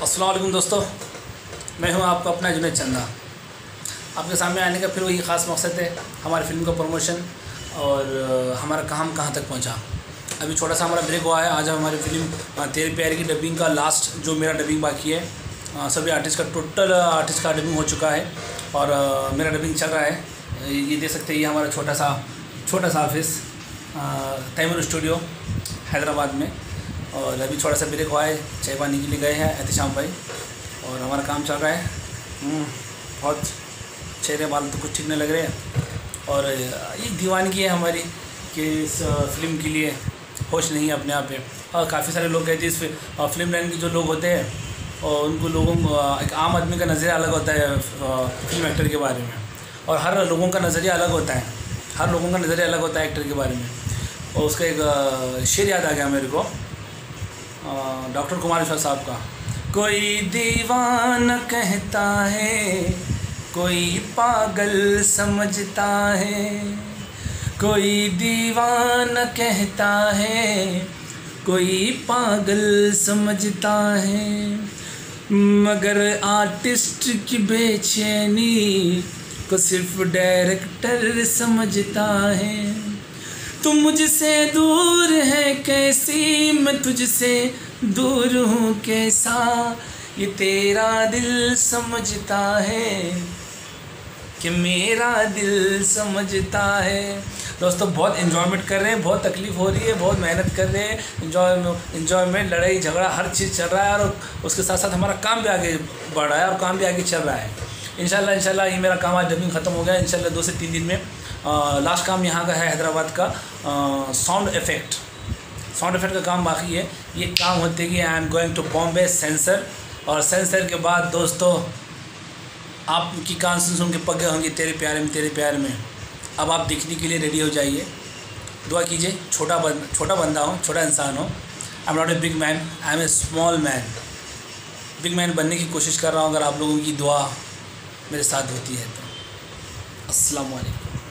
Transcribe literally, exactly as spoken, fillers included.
अस्सलाम वालेकुम दोस्तों, मैं हूं आपका अपना जुनैद चंदा। आपके सामने आने का फिर वही ख़ास मकसद है हमारी फ़िल्म का प्रमोशन और हमारा काम कहां तक पहुंचा। अभी छोटा सा हमारा ब्रेक हुआ है। आज हमारी फ़िल्म तेरे प्यार की डबिंग का लास्ट जो मेरा डबिंग बाकी है, सभी आर्टिस्ट का टोटल आर्टिस्ट का डबिंग हो चुका है और मेरा डबिंग चल रहा है। ये देख सकते हैं, ये हमारा छोटा सा छोटा सा ऑफिस तैमूर स्टूडियो हैदराबाद में। और अभी थोड़ा सा ब्रेक हुआ है, चाय पानी के लिए गए हैं एहतशाम भाई और हमारा काम चल रहा है। बहुत चेहरे बाल तो कुछ ठीक नहीं लग रहे हैं और ये दीवानगी है हमारी कि इस फिल्म के लिए होश नहीं है अपने आप पे। और काफ़ी सारे लोग कहते हैं इस फिल्म लाइन के जो लोग होते हैं और उनको लोगों एक आम आदमी का नज़रिया अलग होता है फिल्म एक्टर के बारे में, और हर लोगों का नज़रिया अलग होता है हर लोगों का नज़रिया अलग होता है एक्टर के बारे में। और उसका एक शेर याद आ गया मेरे को, डॉक्टर कुमारेश्वर साहब का। कोई दीवाना कहता है, कोई पागल समझता है, कोई दीवाना कहता है, कोई पागल समझता है, मगर आर्टिस्ट की बेचैनी को सिर्फ डायरेक्टर समझता है। तू मुझसे दूर है कैसी, मैं तुझसे दूर हूँ कैसा, ये तेरा दिल समझता है कि मेरा दिल समझता है। दोस्तों बहुत इन्जॉयमेंट कर रहे हैं, बहुत तकलीफ़ हो रही है, बहुत मेहनत कर रहे हैं। इन्जॉय इन्जॉयमेंट लड़ाई झगड़ा हर चीज़ चल रहा है और उसके साथ साथ हमारा काम भी आगे बढ़ रहा है और काम भी आगे चल रहा है। इंशाल्लाह इंशाल्लाह ये मेरा काम आज डबिंग ख़त्म हो गया। इंशाल्लाह दो से तीन दिन में आ, लास्ट काम यहाँ का है हैदराबाद का साउंड इफ़ेक्ट साउंड इफ़ेक्ट का काम बाकी है। ये काम होते कि I am going to Bombay censor, और सेंसर के बाद दोस्तों आपकी कान सुन सुन के पगे होंगे तेरे प्यार में तेरे प्यार में। अब आप देखने के लिए रेडी हो जाइए, दुआ कीजिए। छोटा बंद छोटा बंदा हो, छोटा इंसान हो। I am not a big man, I am a small man. Big man बनने की कोशिश कर रहा हूँ अगर आप लोगों की दुआ मेरे साथ होती है तो। अस्सलाम वालेकुम।